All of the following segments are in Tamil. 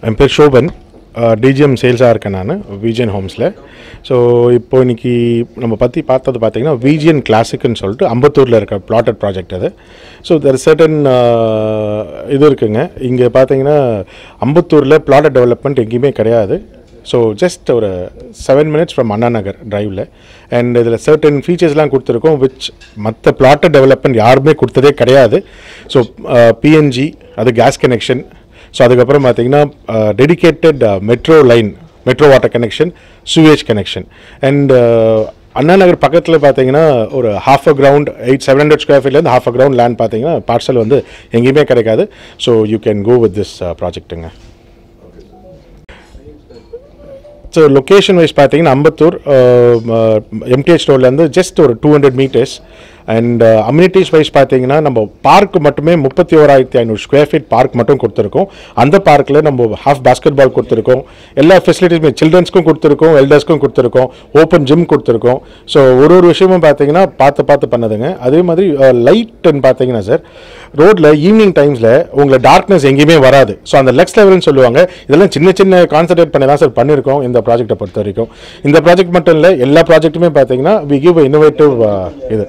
என் பேர் ஷோபன், டிஜிஎம் சேல்ஸாக இருக்கேன் நான் விஜிஎன் ஹோம்ஸில். ஸோ இப்போ இன்றைக்கி நம்ம பார்த்தது பார்த்திங்கன்னா VGN Classiqueன்னு சொல்லிட்டு அம்பத்தூரில் இருக்க பிளாட்டட் ப்ராஜெக்ட் அது. ஸோ தெர் சர்டன் இது இருக்குங்க. இங்கே பார்த்தீங்கன்னா அம்பத்தூரில் பிளாட்டட் டெவலப்மெண்ட் எங்கேயுமே கிடையாது. ஸோ ஜஸ்ட் ஒரு 7 minutes ஃப்ரம் அண்ணா நகர் டிரைவில். அண்ட் இதில் சர்டன் ஃபீச்சர்ஸ்லாம் கொடுத்துருக்கோம் விச் மற்ற பிளாட்டட் டெவலப்மெண்ட் யாருமே கொடுத்ததே கிடையாது. ஸோ PNG, அது கேஸ் கனெக்ஷன். ஸோ அதுக்கப்புறம் பார்த்தீங்கன்னா dedicated metro water connection, sewage connection. And Anna Nagar பக்கத்தில் பார்த்தீங்கன்னா ஒரு half a ground 700 square feetலேருந்து half a ground லேண்ட் பார்த்தீங்கன்னா பார்சல் வந்து எங்கேயுமே கிடைக்காது. So you can go with this ப்ராஜெக்ட்டுங்க. ஸோ லொக்கேஷன் வைஸ் பார்த்தீங்கன்னா அம்பத்தூர் MTH ரோட்லேருந்து ஜஸ்ட் ஒரு 200 meters. அண்ட் அம்யூனிட்டிஸ் வைஸ் பார்த்தீங்கன்னா நம்ம பார்க் மட்டுமே 31,500 square feet பார்க் மட்டும் கொடுத்துருக்கோம். அந்த பார்க்கில் நம்ம ஹாஃப் பாஸ்கெட் பால் கொடுத்துருக்கோம். எல்லா ஃபெசிலிட்டிஸுமே சில்ட்ரன்ஸ்க்கும் கொடுத்துருக்கோம், எல்டர்ஸ்க்கும் கொடுத்துருக்கோம், ஓப்பன் ஜிம் கொடுத்துருக்கோம். ஸோ ஒரு விஷயமும் பார்த்தீங்கன்னா பார்த்து பண்ணதுங்க. அதே மாதிரி லைட்டுன்னு பார்த்தீங்கன்னா சார், ரோட்டில் ஈவினிங் டைம்ஸில் உங்களை டார்க்னஸ் எங்கேயுமே வராது. ஸோ அந்த லெக்ஸ் லெவல்னு சொல்லுவாங்க. இதெல்லாம் சின்ன கான்சன்ட்ரேட் பண்ணி தான் சார் பண்ணியிருக்கோம் இந்த ப்ராஜெக்டை பொறுத்த வரைக்கும். இந்த ப்ராஜெக்ட் மட்டும் இல்லை, எல்லா ப்ராஜெக்ட்டுமே பார்த்தீங்கன்னா வி கிவ் இன்னோவேட்டிவ் இது.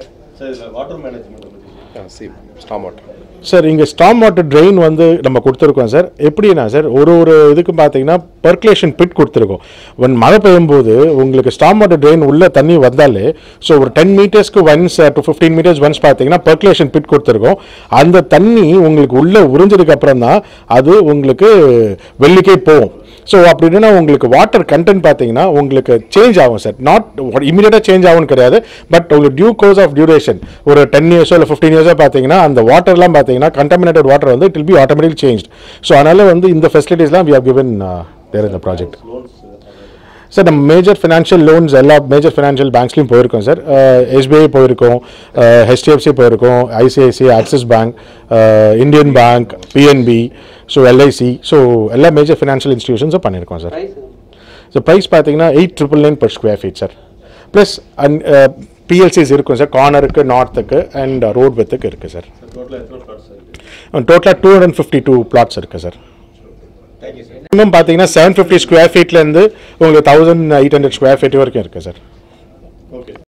சார் இங்கே ஸ்டாம் வாட்டர் ட்ரெயின் வந்து நம்ம கொடுத்துருக்கோம் சார். எப்படின்னா சார், ஒரு இதுக்கு பார்த்தீங்கன்னா பர்குலேஷன் பிட் கொடுத்துருக்கோம். மழை பெய்யும்போது உங்களுக்கு ஸ்டாம் வாட்டர் ட்ரெயின் உள்ள தண்ணி வந்தாலே ஸோ ஒரு 10 மீட்டர்ஸ்க்கு ஒன்ஸ் to 15 meters ஒன்ஸ் பார்த்தீங்கன்னா பர்குலேஷன் பிட் கொடுத்துருக்கோம். அந்த தண்ணி உங்களுக்கு உள்ளே உறிஞ்சதுக்கு அப்புறம் தான் அது உங்களுக்கு வெளிக்கே போகும். ஸோ அப்படின்னா உங்களுக்கு வாட்டர் கண்டென்ட் பார்த்தீங்கன்னா உங்களுக்கு சேஞ்ச் ஆகும் சார். நாட் இமீடியட்டாக சேஞ்ச் ஆகும்னு கிடையாது, பட் உங்களுக்கு டியூ கோர்ஸ் ஆஃப் டியூரேஷன் ஒரு 10 years இல்லை 15 years பார்த்தீங்கன்னா அந்த வாட்டர்லாம் பார்த்தீங்கன்னா கண்டாமினேட்டட் வாட்டர் வந்து it will be automatic change. So அதனால் வந்து இந்த ஃபெசிலிட்டிஸ்லாம் we have given there in the project. Sir நம்ம மேஜர் ஃபினான்ஷியல் லோன்ஸ் எல்லா மேஜர் ஃபினான்ஷியல் பேங்க்ஸ்லையும் போயிருக்கோம் சார். SBI போயிருக்கோம், HDFC போயிருக்கோம், ICICI, Axis Bank, Indian Bank, PNB, so LIC, so எல்லா மேஜர் ஃபினான்ஷியல் இன்ஸ்டிடியூஷன்ஸும் பண்ணியிருக்கோம் சார். ஸோ ப்ரைஸ் பார்த்தீங்கன்னா 8,999 per square feet sir. Plus PLCs இருக்கும் சார், கார்னருக்கு, நார்த்துக்கு அண்ட் ரோட் வித்துக்கு இருக்குது சார். டோட்டலாக 252 plots இருக்குது சார். மினிமம் பார்த்தீங்கன்னா 750 square feetலேருந்து உங்களுக்கு 1,800 square feet வரைக்கும் இருக்குது சார்.